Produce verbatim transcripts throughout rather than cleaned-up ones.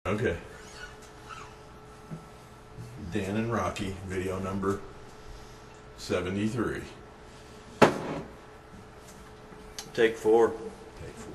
Okay. Dan and Rocky, video number seventy-three. Take four. Take four.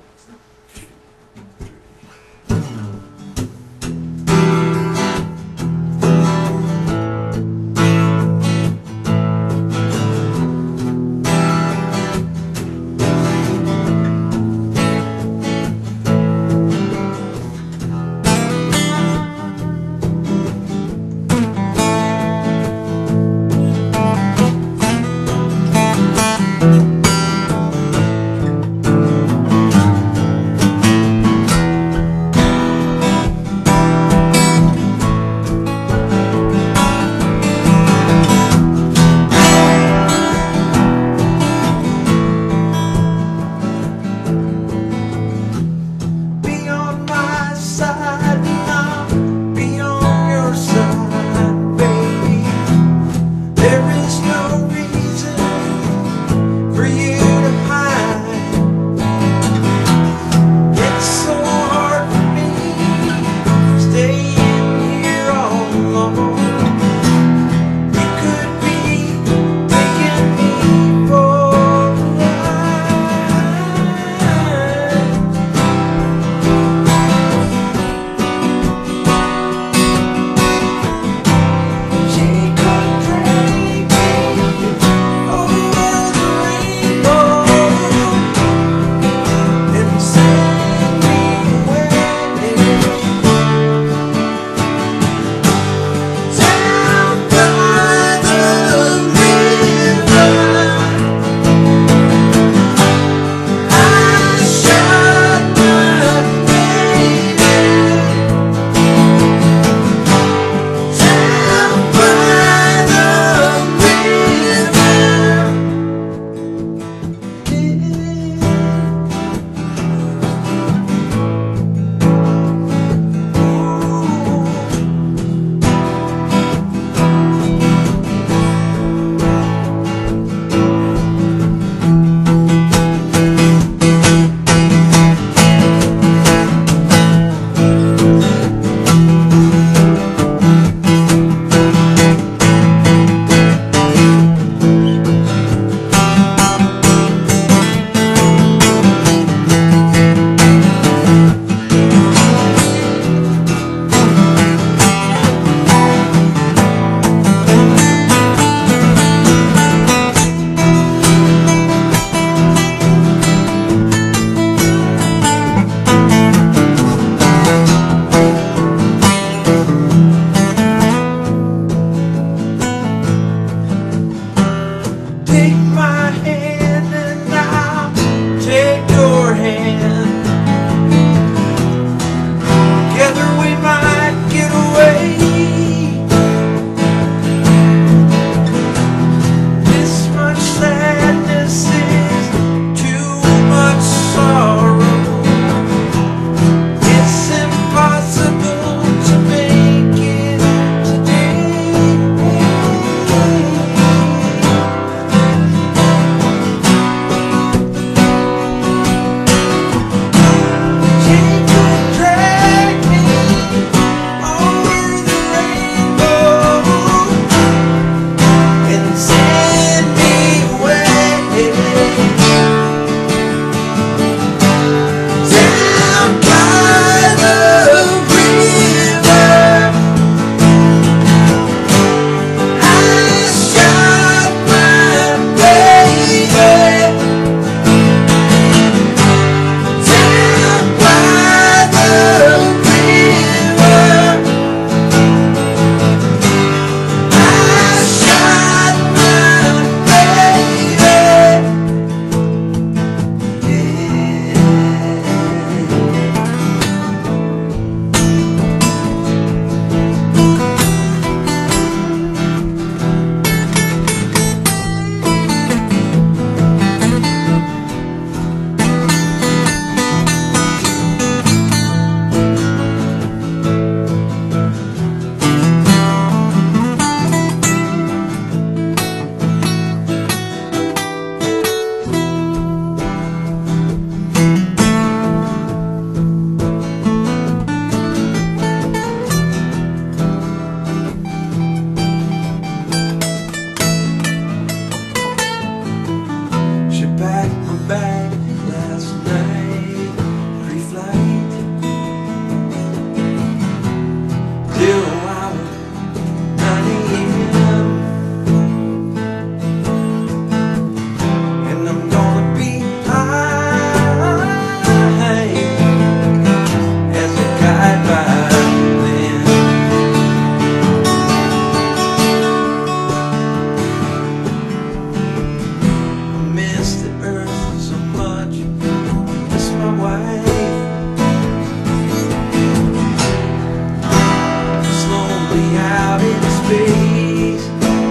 me out into space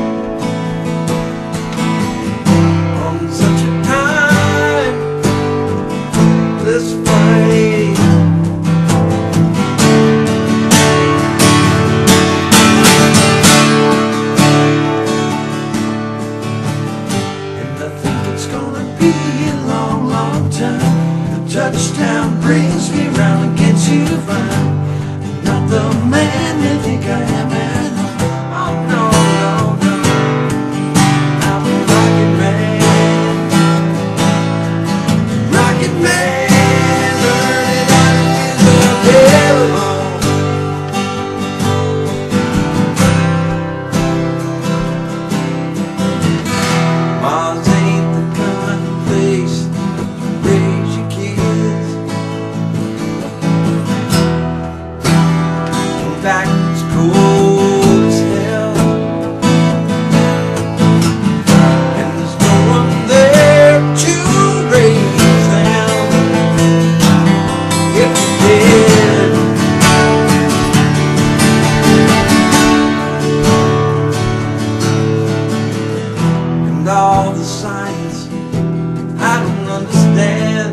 on such a timeless flight. And I think it's gonna be a long, long time. The touchdown brings me round again to find not the man they think I am at home. Oh no, no, no, I'm a rocket man, rocket man, learning how to live here alone. Mars ain't the kind of place to raise your kids. In fact, it's cold as hell, and there's no one there to raise them if you did. And all the science I don't understand,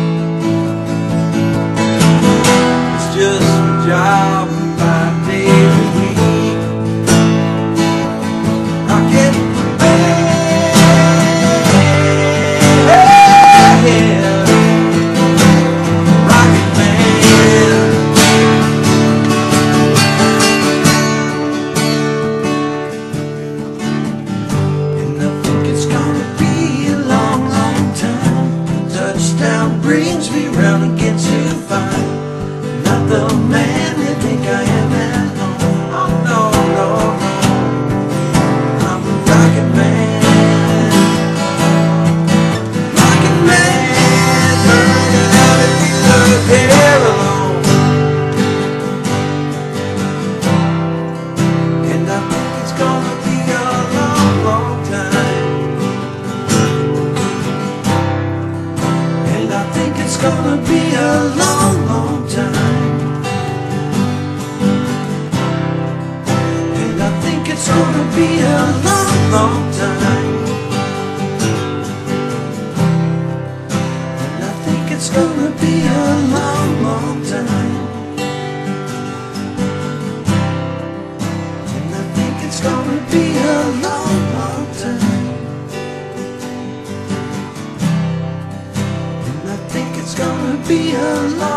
it's just a job five days a week. Rocket man, rocket man. And I think it's gonna be a long, long time. Touchdown brings me round again to find not the man they think I am at home. Oh no, no, no, I'm a rocket man, rocket man, learning how to live here alone. And I think it's gonna be a long, long time. And I think it's gonna be a long, long time. And I think it's gonna be a long, long time. And I think it's gonna be a long, long time. And I think it's gonna be a long, long time. And I think it's gonna be a long